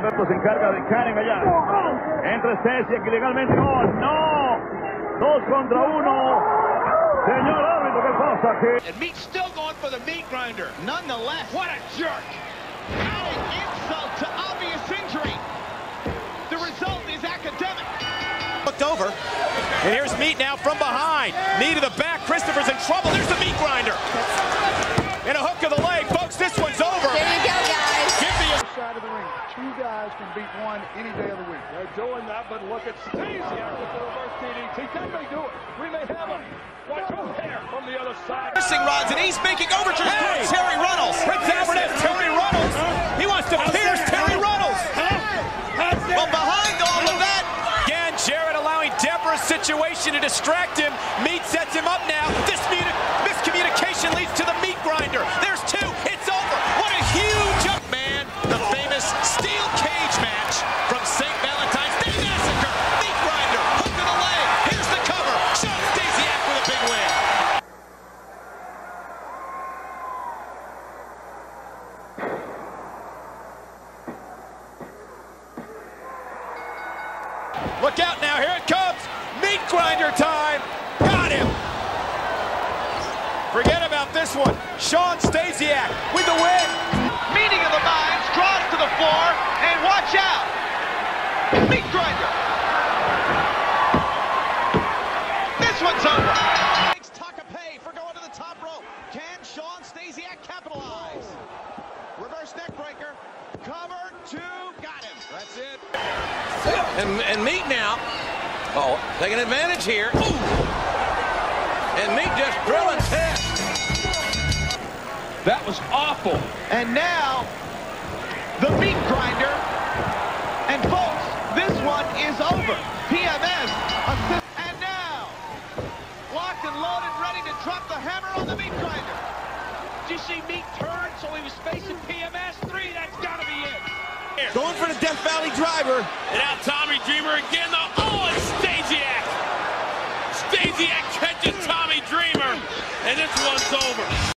Alberto se encarga de Karen allá. Entra Stasiak ilegalmente. ¡Oh, no! 2 contra 1. Señor árbitro, ¿qué pasa aquí? And Meat's still going for the meat grinder. Nonetheless, what a jerk. Adding insult to obvious injury. The result is academic. Looked over. And here's Meat now from behind. Knee to the back. Christopher's in trouble. There's the meat grinder. And a hook of the leg. Folks, this one's over. There you go, guys. Give me a side of the ring. 2 guys can beat one any day of the week. They're doing that, but look at Stasiak with the reverse DDT. Can they do it? We may have him. Watch O'Hare from the other side. piercing rods, and he's making overtures towards Terry Runnels. Prince Albert has Terry Runnels. He wants to pierce Terry Runnels. Well, behind all of that, again, Jarrett allowing Deborah's situation to distract him. Meat sets him up now. This miscommunication leads to the meat grinder. There's 2. It's over. What a huge up, man. The famous steel cage match from St. Valentine's Day Massacre. Meat grinder, hook to the leg. Here's the cover. Shawn Stasiak with a big win. Look out now, here it comes. Meat grinder time. Got him. Forget about this one. Shawn Stasiak with the win. Meeting of the minds, draws to the floor, and watch out. Meat grinder. This one's over. Takes Takape for going to the top rope. Can Shawn Stasiak capitalize? Reverse neck breaker. Cover 2. Got him. That's it. And Meat now, taking advantage here. Ooh. And Meat just drilling test. That was awful. And now, the meat grinder. And folks, this one is over. PMS assist. And now, locked and loaded, ready to drop the hammer on the meat grinder. Did you see Meat turn so he was facing PMS? 3, that's gotta be it. Going for the Death Valley driver. And now Tommy Dreamer again, though. Oh, it's Stasiak. Stasiak catches Tommy Dreamer. And this one's over.